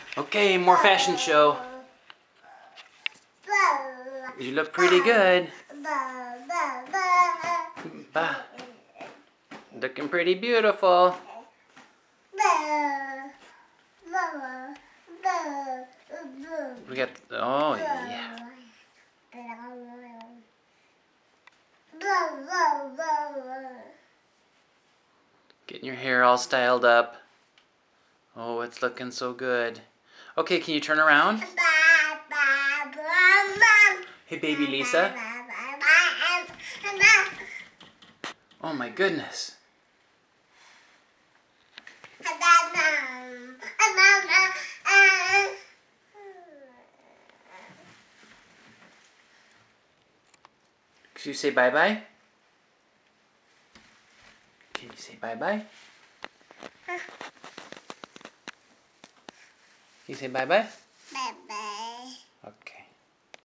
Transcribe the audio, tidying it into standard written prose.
Okay, more fashion show. You look pretty good. Bah. Looking pretty beautiful. We got, oh yeah. Getting your hair all styled up. Oh, it's looking so good. Okay, can you turn around? Hey, baby Lisa. Oh my goodness. Can you say bye-bye? Can you say bye-bye? Can you say bye-bye?